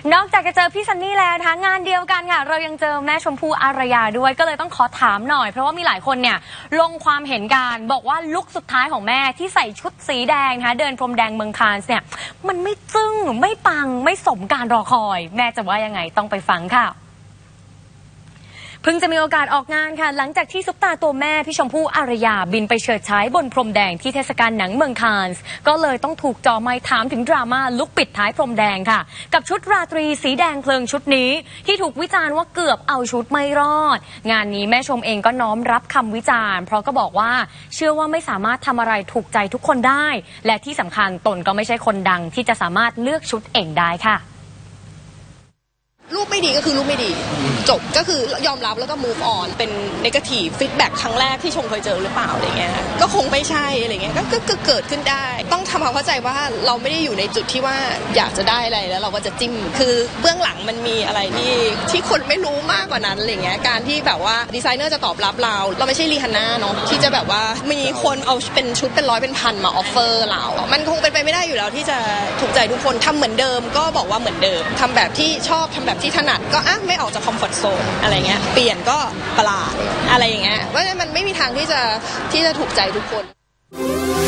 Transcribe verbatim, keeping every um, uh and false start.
นอกจากจะเจอพี่ซันนี่แล้วนะคะงานเดียวกันค่ะเรายังเจอแม่ชมพู่อารยาด้วยก็เลยต้องขอถามหน่อยเพราะว่ามีหลายคนเนี่ยลงความเห็นกันบอกว่าลุคสุดท้ายของแม่ที่ใส่ชุดสีแดงนะคะเดินพรมแดงเมืองคานส์เนี่ยมันไม่จึ้งไม่ปังไม่สมการรอคอยแม่จะว่ายังไงต้องไปฟังค่ะเพิ่งจะมีโอกาสออกงานค่ะหลังจากที่ซุปตาตัวแม่พี่ชมพู่อารยาบินไปเฉิดฉายบนพรมแดงที่เทศกาลหนังเมืองคานส์ก็เลยต้องถูกจ่อไมค์ถามถึงดราม่าลุคปิดท้ายพรมแดงค่ะกับชุดราตรีสีแดงเพลิงชุดนี้ที่ถูกวิจารณ์ว่าเกือบเอาชุดไม่รอดงานนี้แม่ชมเองก็น้อมรับคำวิจารณ์เพราะก็บอกว่าเชื่อว่าไม่สามารถทำอะไรถูกใจทุกคนได้และที่สำคัญตนก็ไม่ใช่คนดังที่จะสามารถเลือกชุดเองได้ค่ะรูปไม่ดีก็คือรูปไม่ดีจบก็คือยอมรับแล้วก็ move on เป็น negative feedback ครั้งแรกที่ชมเคยเจอหรือเปล่าอะไรเงี้ยก็คงไม่ใช่อะไรเงี้ยก็ก็เกิดขึ้นได้ต้องทำความเข้าใจว่าเราไม่ได้อยู่ในจุดที่ว่าอยากจะได้อะไรแล้วเราก็จะจิ้มคือเบื้องหลังมันมีอะไรที่ที่คนไม่รู้มากกว่านั้นอะไรเงี้ยการที่แบบว่าดีไซเนอร์จะตอบรับเราเราไม่ใช่รีฮันน่าเนาะที่จะแบบว่ามีคนเอาเป็นชุดเป็นร้อยเป็นพันมาออฟเฟอร์เรามันคงเป็นไปไม่ได้อยู่แล้วที่จะถูกใจทุกคนทำเหมือนเดิมก็บอกว่าเหมือนเดิมทำแบบที่ชอบทำแบบที่ถนัดก็อ่ะไม่ออกจากคอมฟอร์ตโซนอะไรเงี้ยเปลี่ยนก็ประหลาดอะไรอย่างเงี้ยว่ามันไม่มีทางที่จะที่จะถูกใจทุกคน